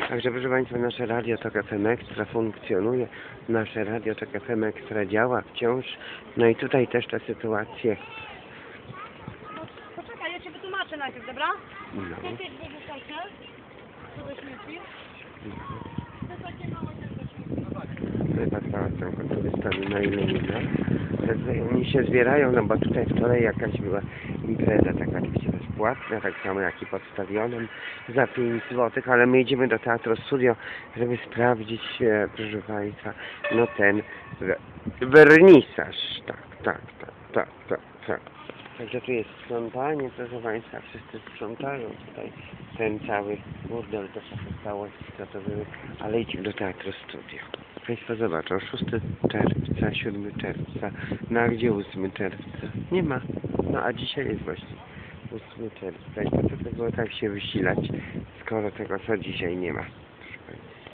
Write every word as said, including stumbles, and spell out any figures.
Także proszę Państwa, nasze radio Tok F M Ekstra funkcjonuje, nasze radio Tok F M Ekstra działa wciąż. No i tutaj też te sytuacje. Poczekaj, ja Cię wytłumaczę najpierw, dobra? No. Najpierw wyrzucajcie. Co do śmieci. To takie małe Chyba cała tą turystami na ile nie da. Oni się zbierają, no bo tutaj wczoraj jakaś była impreza taka oczywiście bezpłatna, tak samo jak i pod stadionem za pięć złotych, ale my idziemy do Teatru Studio, żeby sprawdzić, e, proszę Państwa, no ten wernisaż. Tak, tak, tak, tak, tak, tak. Także tu jest sprzątanie, proszę Państwa, wszyscy sprzątają tutaj ten cały burdel, to co zostało, co to były, ale idziemy do Teatru Studio. Państwo zobaczą, szóstego czerwca, siódmego czerwca, no a gdzie ósmego czerwca? Nie ma. No a dzisiaj jest właśnie ósmego czerwca i po co to było tak się wysilać, skoro tego co dzisiaj nie ma.